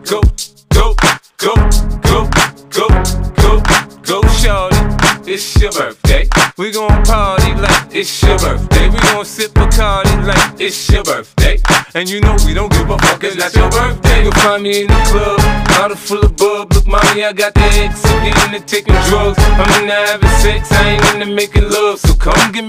Go, go, go, go, go, go, go, shorty. It's your birthday. We gon' party like it's your birthday. We gon' sip Bacardi like it's your birthday. And you know we don't give a fuck, it's not your birthday. You'll find me in the club, bottle full of bub. Look, mommy, I got the X, I'm into taking drugs. I'm into having sex, I ain't into making love. So come give me